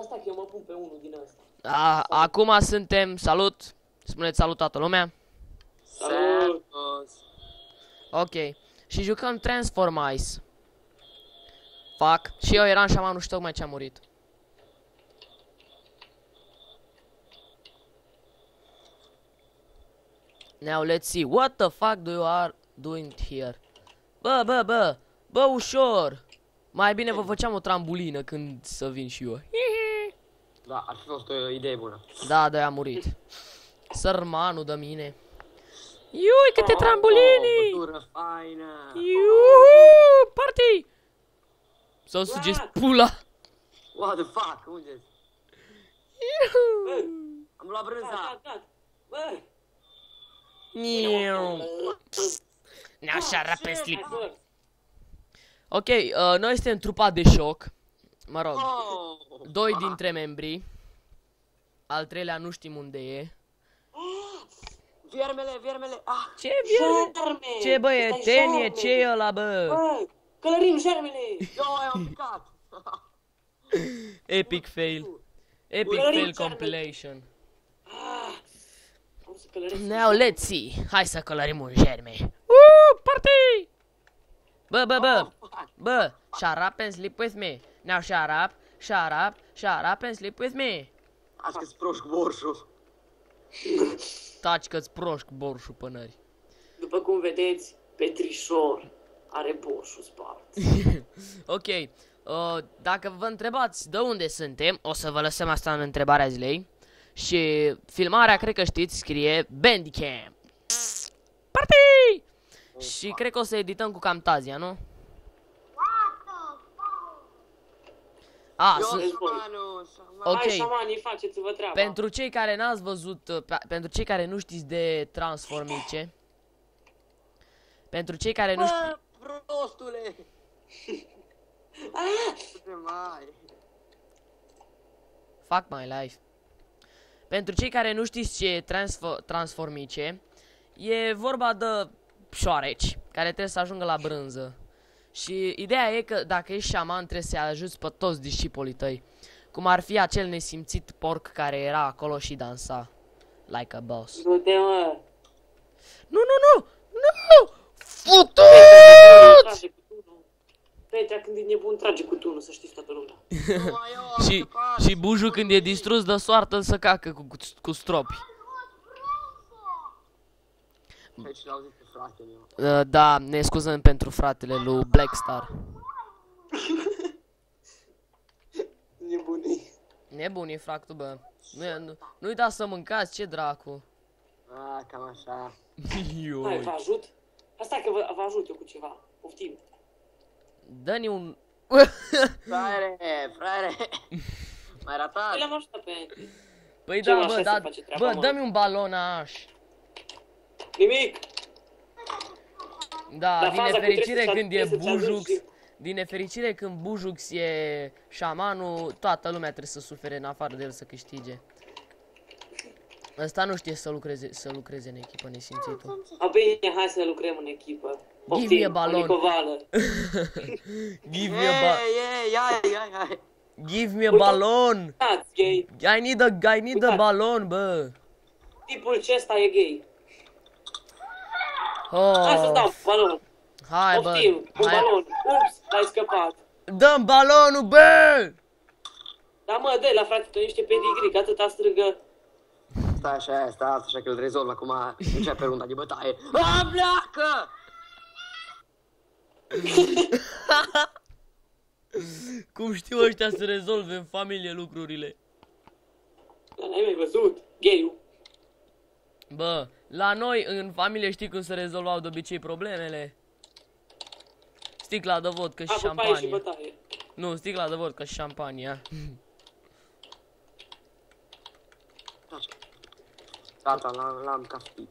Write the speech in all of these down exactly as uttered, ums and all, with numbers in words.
stai că eu mă pun pe unul din ăsta. A, acum suntem, salut, spuneți salut toată lumea. Salut! Ok, și jucăm Transformice. Fac, și eu eram șamanul și tocmai ce a murit. Now let's see, what the fuck do you are doing here? Bă, bă, bă, bă, ușor. Mai bine vă făceam o trambulină când să vin și eu. Da, ar fi fost o idee bună. Da, da, a murit. Sărmanul de mine. Iui, câte trambulinii! O bătură faină! Iuhu, party! Să sugeți pula! What the fuck, unde-s? Iuhu! Am luat brânza! Bă! Niu. Ne-au șară pe slip. Ok, uh, noi suntem trupa de șoc. Mă rog, Oh, doi fuck. dintre membri. Al treilea nu știm unde e. Viermele, viermele! Ah! Ce vierme? Germe! Ce băietenie, ce e ăla, bă? Bă! Călărim germele! Eu am picat! Epic fail. Epic Călărim fail germe. compilation. Ah! Am să călăresc. Now let's see. Hai să călărim un germe. Uh, party! Bă, bă, bă. Bă, shut up and sleep with me. Now shut up, shut up, shut up and sleep with me. Așa că-ți proști cu borșul. Taci că-ți proști cu borșul pânări. După cum vedeți, Petrișor are borșul spart. Ok, uh, dacă vă întrebați de unde suntem, o să vă lăsăm asta în întrebarea zilei. Și filmarea, cred că știți, scrie Bandicam. Party! Și cred că o să edităm cu Camtasia, nu? A, Eu, sunt... șamanul, șamanul. Ok. Hai, șamanii, faceți-vă treaba. Pentru cei care n-ați văzut, uh, pe- pentru cei care nu știți de Transformice, pentru cei care nu știți... Bă, prostule! Ah! Ce mai? Fuck my life. Pentru cei care nu știți ce e transfo Transformice, e vorba de șoareci care trebuie să ajungă la brânză. Și ideea e că dacă ești șaman trebuie să-i ajuți pe toți discipolii tăi. Cum ar fi acel nesimțit porc care era acolo și dansa like a boss. Du-te, mă! Nu, nu, nu! Nu! Futu! Trage cu tunul. Petra, când e nebun, trage cu tunul, să știți toată lumea. Numai eu am Și, scăpat. și Buju când e distrus de soartă să cacă cu, cu, cu stropi. Deci l-au zis pe fratele meu. Uh, da, ne scuzăm pentru fratele lui Blackstar. Nebunii. Nebunii, fractul, bă. Nu, nu, nu uitați să mâncați, ce dracu. Ah, cam așa. Hai, Ioi. vă ajut? Asta că vă, vă ajut eu cu ceva. Poftim. Dă-ni un... Fraiere, fraiere. Mai ratat. Păi l-am ajutat pe Andy. Păi Ce da, așa bă, se da, face treaba, bă, mă? dă-mi un balonaj. Nimic! Da, Dar din faza că nefericire trebuie când e să-ți aduci Bujux, și- din nefericire când Bujux e șamanul, toată lumea trebuie să sufere în afară de el să câștige. Ăsta nu știe să lucreze, să lucreze în echipă, nesimțitul. A, bine, hai să lucrăm în echipă. Give me a balon. o nicovală. Give me a ba Ei, ei, ai, ai, ai. Give me a Uite. balon. Dați, gay. I need a I need a Uitați. balon, bă. Tipul acesta e gay. Hai să-ți Oh. dau balon. Hai, bă. Poftim, un Hai. balon. Ups, l-ai scăpat. Dăm balonul, bă. Da, mă, dă la frate tău niște pedigree, că atâta strigă. Stai așa, stai așa că îl rezolv acum. Începe runda de bătaie. A, pleacă! Cum știu ăștia să rezolve în familie lucrurile. Dar n-ai mai văzut? Gay-ul. Bă, la noi în familie știi cum se rezolvau de obicei problemele? Sticla de vodcă și A, cu paie și șampanie. bătaie. Nu, sticla de vodcă și șampanie. Gata, l-am, l-am caspit.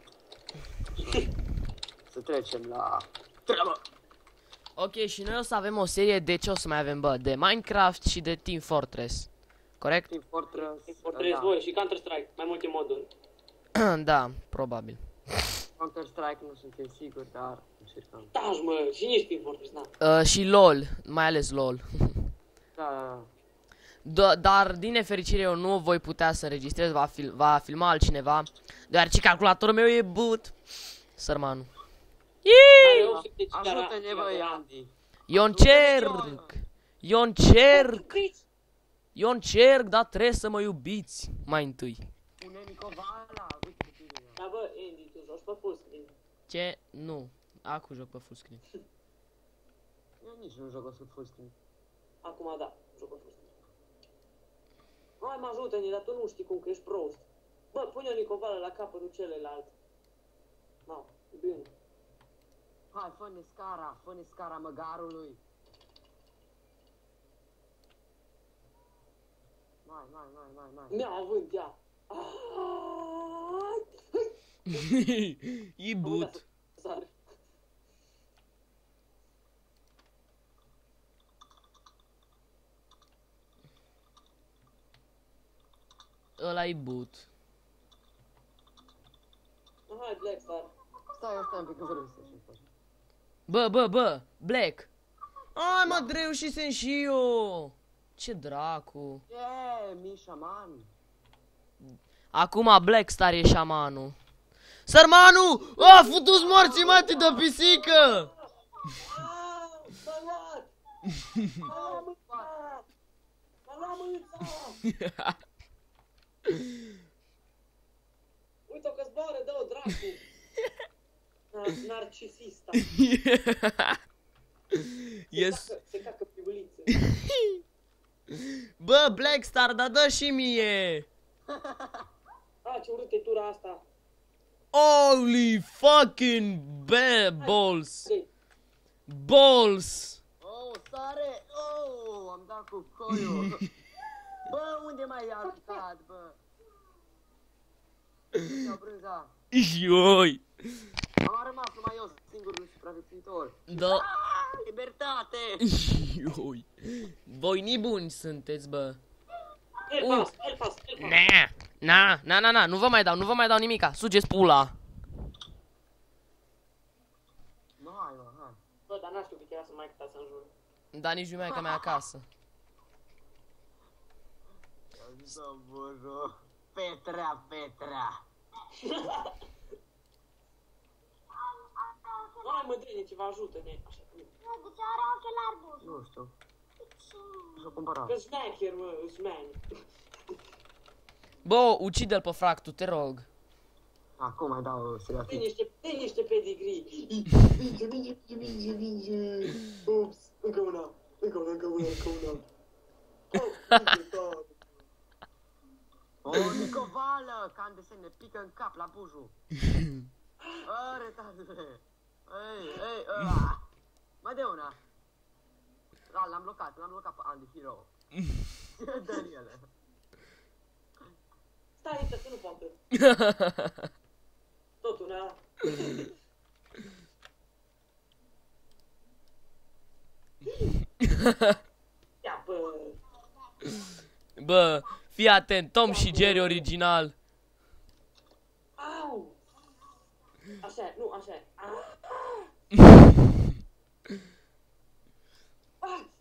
Să trecem la treabă. Ok, și noi o să avem o serie de ce o să mai avem, bă? De Minecraft și de Team Fortress. Corect? Team Fortress. Fortress, da. voi și Counter-Strike, mai multe moduri. Da, probabil. Counter-Strike nu suntem siguri, dar încercăm. Taci, mă, și nici Team Fortress, na. Uh, și LOL, mai ales LOL. Da, da, da. Do dar din nefericire eu nu voi putea să înregistrez, va, fil va filma altcineva, deoarece calculatorul meu e boot. Sărmanul. Ajută-ne, băi, Andy. Eu încerc! Eu încerc! Eu încerc, dar trebuie să mă iubiți mai întâi. Pune Nicovala, uite bine. Da, bă, Andy, tu joci pe full screen. Ce? Nu. Acum joc pe full screen. Eu nici nu joc pe full screen. Acum da, joc pe full screen. Hai, mă ajută-ne, dar tu nu știi cum, că ești prost. Bă, pune o Nicovală la capătul celălalt. No, bine. Hai, fă-ne scara, fă-ne scara măgarului. Mai, mai, mai, mai, mai. Mi-a avânt ea. E boot. Sare. Ăla e boot. Hai, Black Star. Stai, stai un pic, că vorbesc așa. Bă, bă, bă, Black. Ai, mă, reușisem și eu. Ce dracu. E, mi șaman. Acum Black Star e șamanul. Sărmanu! A, futu-ți morții, mati, de pisică! M-a luat! M-a luat! M-a luat mâța! Uite-o că zboară, dă-o, dracu! Nar- Narcisista. Yes. Se cacă, se cacă pe uliță. Bă, Black Star, dar dă și mie! A, ce urât e tura asta. Holy fucking bad balls! Vrei? Balls! Oh, sare! Oh, am dat cu coiul. Bă, unde mai i-a aruncat, bă? Ce-a brânza? Ioi! Am rămas numai eu, singurul supraviețuitor. Da. Ah, libertate! Ioi! Voi nibuni sunteți, bă! El pas, el pas, el pas. Na, na, na, na, na, nu vă mai dau, nu vă mai dau nimica, sugeți pula! Nu, hai, mă, hai. Bă, dar n-aș știu că era să mai câta să-mi jur. Da, nici nu mai că mea acasă. Să bură. Petrea, Petrea. Hai, mă, Drene, ceva ajută-ne. Așa, De ce are ochelari buni? Nu știu. S-o cumpărat. că smacker, mă, sman. Bă, ucide-l pe fractul, te rog. Acum mai dau Dă sedativ. niște, dă niște pedigree. Minge, minge, minge, minge, minge. Ups, încă una, încă una, încă una, încă una. Oh, minge, da. O, Nicovală, ca în desene, pică în cap la buju. A, retardule. Ei, ei, ăla. Mai de una. Da, l-am blocat, l-am blocat pe Andy Hero. Dă-l ele. Stai aici, că nu poate. Tot una. Ia, bă. Bă, fii atent, Tom și Jerry original. Au! Așa e, nu, așa e. Ah. Ah.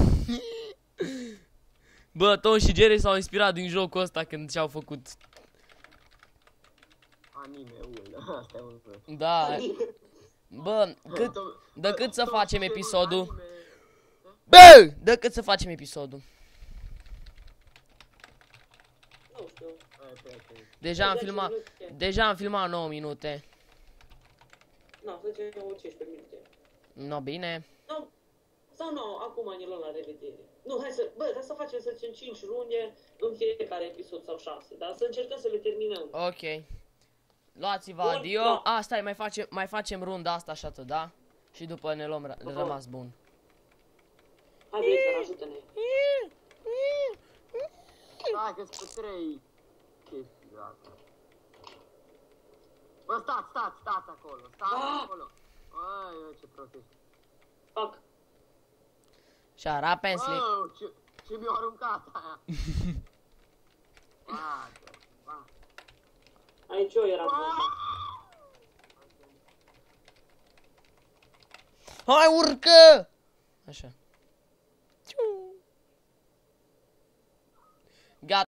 Bă, Tom și Jerry s-au inspirat din jocul ăsta când și-au făcut. Anime-ul, asta e un fel. Da. Bă, cât, de cât să facem episodul? Anime. Bă, de cât să facem episodul? Nu știu. Hai, pe asta. Deja am filmat, deja am filmat nouă minute. Nu, să zicem cincisprezece minute. No, bine. Nu, sau nu, acum ne luăm la revedere. Nu, hai să, bă, hai să facem, să zicem, cinci runde în fiecare episod sau șase, dar să încercăm să le terminăm. Ok. Luați-vă Bun, adio. da. A, stai, mai facem, mai facem runda asta și atât, da? Și după ne luăm ră- rămas bun. Hai, Blazer, ajută-ne. Hai că-s pe trei chestii de astea. Bă, stați, stați, stați acolo, stați Ah! acolo. Ai, ce prost ești. Fac. Shut up and sleep. Oh, ce, ce mi-a aruncat aia. Bate, bate. Aici eu era. Hai, urcă! Așa. Gata.